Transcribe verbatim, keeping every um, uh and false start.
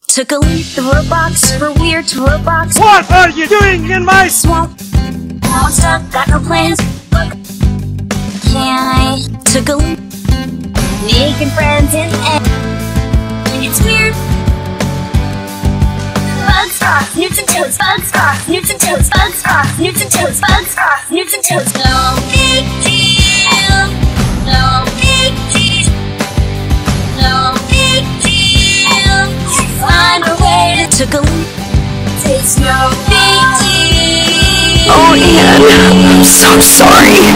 Took a leap the Roblox for weird to Roblox. What are you doing in my swamp? Now I'm stuck, got no plans. Look, can I? Took a leap, making friends in the air. It's weird. Bugs cross, newts and toads. Bugs cross, newts and toads. Bugs cross, newts and toads. Bugs cross, newts and toads. No big deal. No big deal. No big deal. Find a way to took a leap. It's no big deal. Oh, Anne, I'm so sorry.